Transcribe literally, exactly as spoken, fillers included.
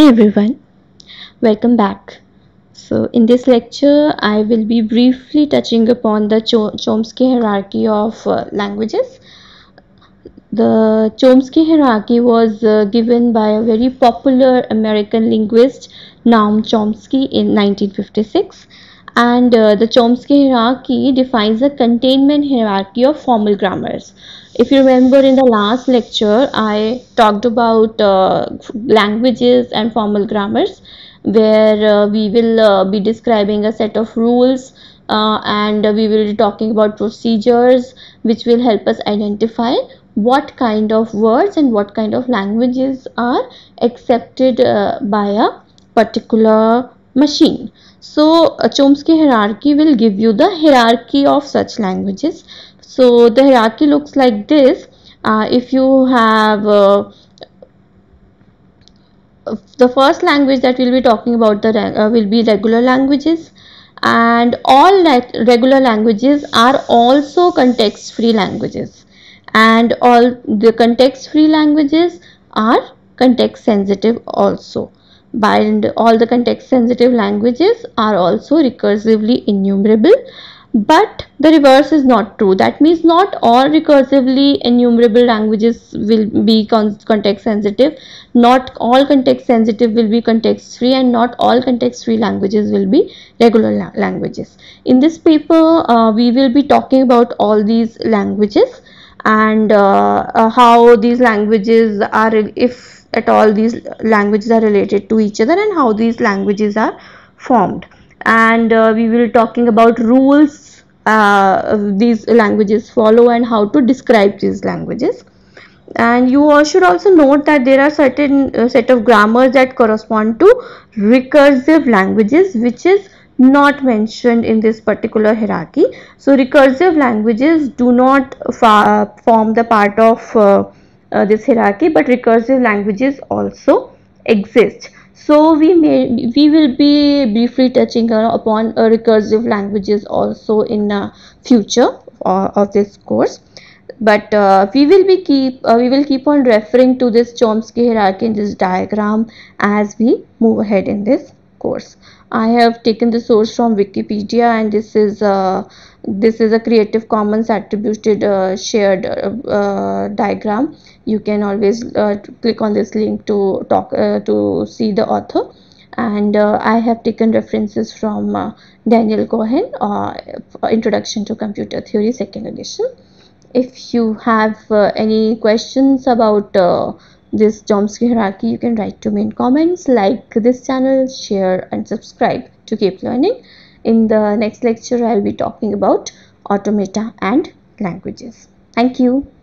everyone, welcome back. So, in this lecture, I will be briefly touching upon the Cho Chomsky hierarchy of uh, languages. The Chomsky hierarchy was uh, given by a very popular American linguist Noam Chomsky in nineteen fifty-six, and uh, the Chomsky hierarchy defines a containment hierarchy of formal grammars. If you remember, in the last lecture I talked about uh, languages and formal grammars, where uh, we will uh, be describing a set of rules, uh, and we will be talking about procedures which will help us identify what kind of words and what kind of languages are accepted uh, by a particular machine. So a Chomsky hierarchy will give you the hierarchy of such languages. So the hierarchy looks like this. Uh, if you have uh, the first language that we'll be talking about the uh, will be regular languages, and all regular languages are also context free languages, and all the context free languages are context sensitive also. And all the context sensitive languages are also recursively enumerable, but the reverse is not true. That means not all recursively enumerable languages will be con context sensitive, not all context sensitive will be context free, and not all context free languages will be regular la languages. In this paper uh, we will be talking about all these languages, and uh, uh, how these languages are, if at all these languages are related to each other, and how these languages are formed. And uh, we will talking about rules uh, these languages follow and how to describe these languages. And you all should also note that there are certain uh, set of grammars that correspond to recursive languages, which is not mentioned in this particular hierarchy. So recursive languages do not form the part of uh, uh, this hierarchy, but recursive languages also exist. So we may we will be briefly touching uh, upon uh, recursive languages also in uh, future uh, of this course. But uh, we will be keep uh, we will keep on referring to this Chomsky hierarchy in this diagram as we move ahead in this course. I have taken the source from Wikipedia, and this is uh, this is a Creative Commons attributed uh, shared uh, uh, diagram. You can always uh, click on this link to talk uh, to see the author. And uh, I have taken references from uh, Daniel Cohen, uh, Introduction to Computer Theory, second edition. If you have uh, any questions about uh, this Chomsky hierarchy, you can write to me in comments. Like this channel, share and subscribe to keep learning. In the next lecture, I will be talking about automata and languages. Thank you.